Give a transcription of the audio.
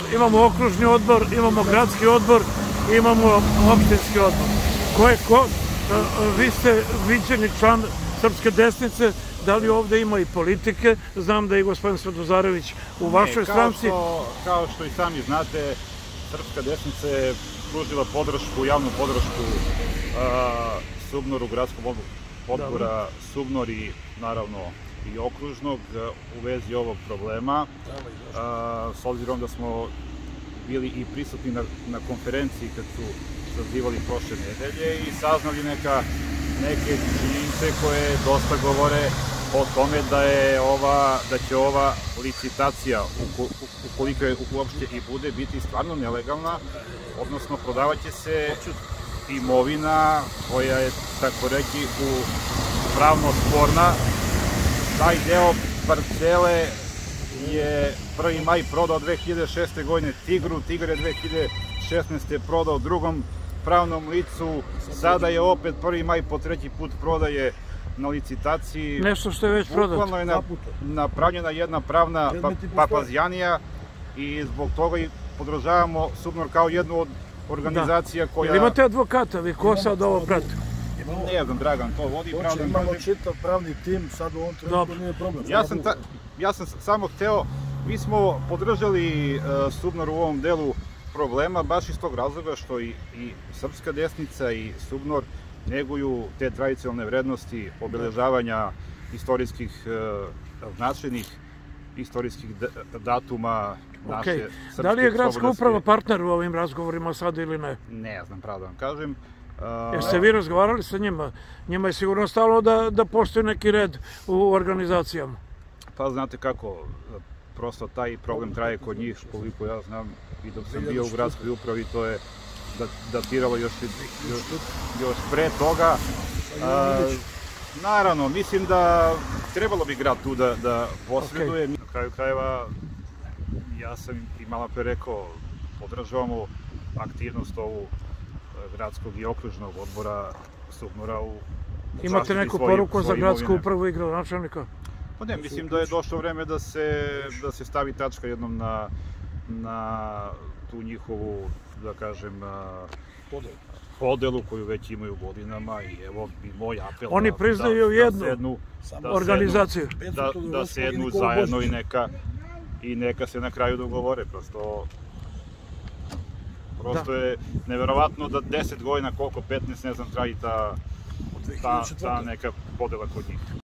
imamo okružni odbor, imamo gradski odbor, imamo opštinski odbor. Ko je ko? Vi ste viđeni član Srpske desnice, da li ovde ima i politike? Znam da je gospodin Svetozanović u vašoj stranci. Kao što i sami znate, Srpska desnica je pružila podršku, javnu podršku Subnoru, gradskom odbora Subnor i naravno i okružnog u vezi ovog problema. S obzirom da smo bili i prisutni na konferenciji kad su sazivali prošle nedelje i saznali neke činjenice koje dosta govore o tome da će ova licitacija, ukoliko je uopšte i bude, biti stvarno nelegalna, odnosno prodavaće se imovina koja je, tako reći, pravno sporna. Taj deo parcele je 1. maj prodao 2006. godine Tigru, Tigar je 2016. prodao drugom pravnom licu, sada je opet 1. maj po treći put prodaje na licitaciji. Nešto što je već prodato. Bukvalno je napravljena jedna pravna papazjanija i zbog toga i podržavamo Subnor kao jednu od organizacija koja... Imate advokata, vi ko sad ovo prati? Ne znam, Dragan, to vodi pravno. Imamo čitav pravni tim, sad u ovom trenutku nije problem. Ja sam samo hteo, mi smo podržali Subnor u ovom delu problema baš iz tog razloga što i Srpska desnica i Subnor neguju te tradicionalne vrednosti obeležavanja istorijskih značajnih istorijskih datuma naše srpske slobodarske. Da li je gradska uprava partner u ovim razgovorima sad ili ne? Ne znam, pravo da vam kažem. Jeste vi razgovarali sa njima? Njima je sigurno stalo da postoji neki red u organizacijama. Pa znate kako, prosto taj problem traje kod njih, koliko ja znam, i dok sam bio u gradskoj upravi, to je datiralo još pre toga. Naravno, mislim da trebalo bi grad tu da posreduje. Na kraju krajeva, ja sam i malo pre rekao, podržavamo aktivnost ovu gradskog i okružnog odbora Subnora u zaštiti svojih imovina. Imate neku poruku za gradsku upravu i gradonačelnika? Pa ne, mislim da je došlo vreme da se stavi tačka jednom na tu njihovu, da kažem, podelu koju već imaju godinama i evo i moj apel oni priznaju jednu organizaciju. Da sednu zajedno i neka se na kraju dogovore. Prosto je neverovatno da 10 godina, koliko, 15, ne znam, traji ta neka podela kod njih.